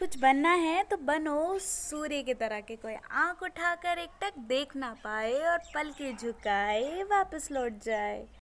कुछ बनना है तो बनो सूर्य की तरह के, कोई आंख उठाकर एकटक देख ना पाए और पलकें झुकाए वापस लौट जाए।